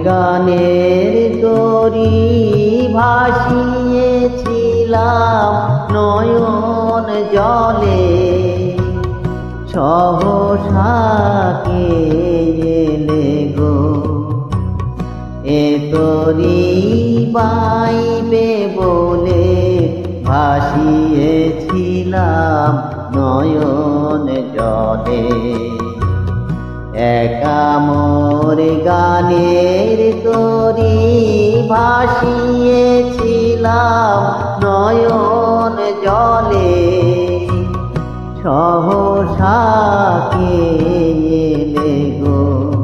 গানের তরি ভাসিয়েছিলাম নয়ন জলে, সহসা কে এলে গো এ তরি বাইবে বলে, ভাসিয়েছিলাম নয়ন জলে। একা মোর গানের তরি ভাসিয়েছিলাম নয়ন জলে, সহসা কে এলে গো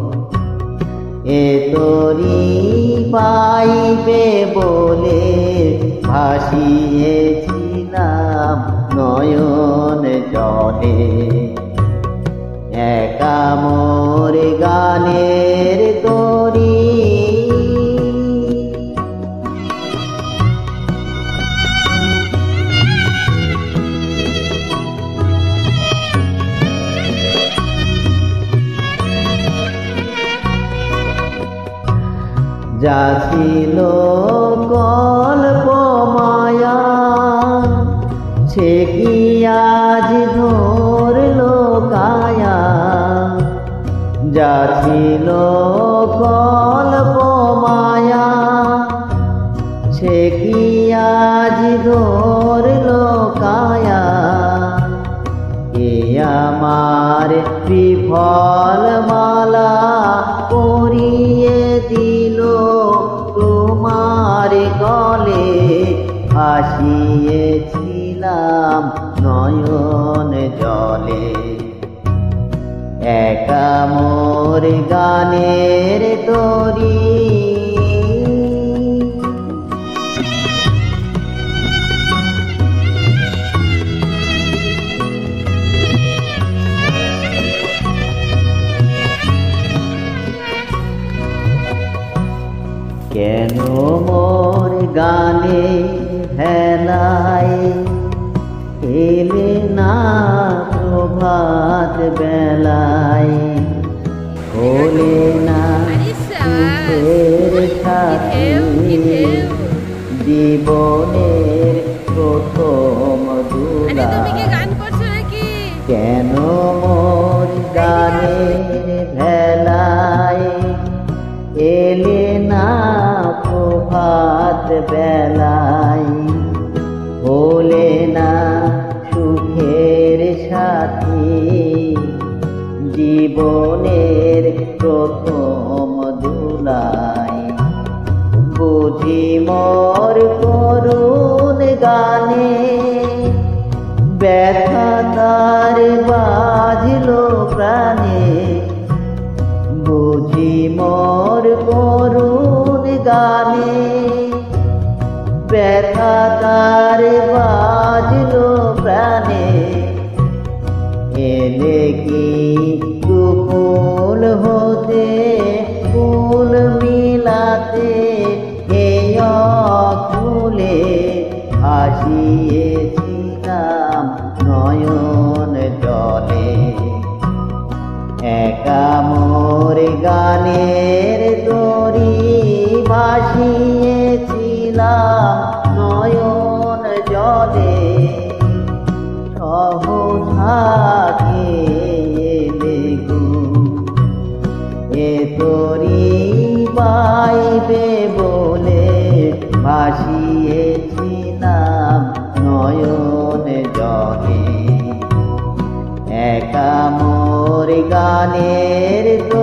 এ তরি পাইবে বলে, ভাসিয়েছিলাম নয়ন জলে। একা মোর গানের তরি। যা ছিল কল্প মায়া, সে কি আজ ধরলো কায়া। যা ছিল কল্প মায়া, সে কি আজ ধরলো কায়া। এ আমার বিফল মালা পরিয়ে দিল তোমার গলে, ভাসিয়েছিলাম নয়ন জলে। একা মোর গানের তরি। কেন মোর গানে হেলায় এলে না প্রভাত বেলায়, হলে না সুখের সাথী জীবনের প্রথম দুলা। কেন মোর গানের ভেলায় এলে না প্রভাত বেলায়, হলে না সুখের সাথী জীবনের প্রথম দুলাই। বুঝি মোর করুণ গানে ব্যথা তার বাজলো প্রাণে। বুঝি মোর করুণ গানে ব্যথা তার বাজলো প্রাণে। এলে কি কুকুল হতে ফুল মিলাতে, হে ফুলে ভাসিয়েছিলাম নয়ন জলে। একা মোর গানের তরি ভাসিয়েছিলাম নয়ন জলে, সহসা কে এলে গো এ তরি পাইবে বলে, ভাসিয়েছিলাম নয়ন জলে। একা মোর গানের